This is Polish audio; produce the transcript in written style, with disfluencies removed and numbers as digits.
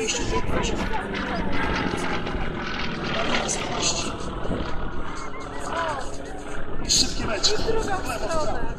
wejściu tej plaży. Bardzo wysokości. I szybkie mecze. W lewo, w prawo.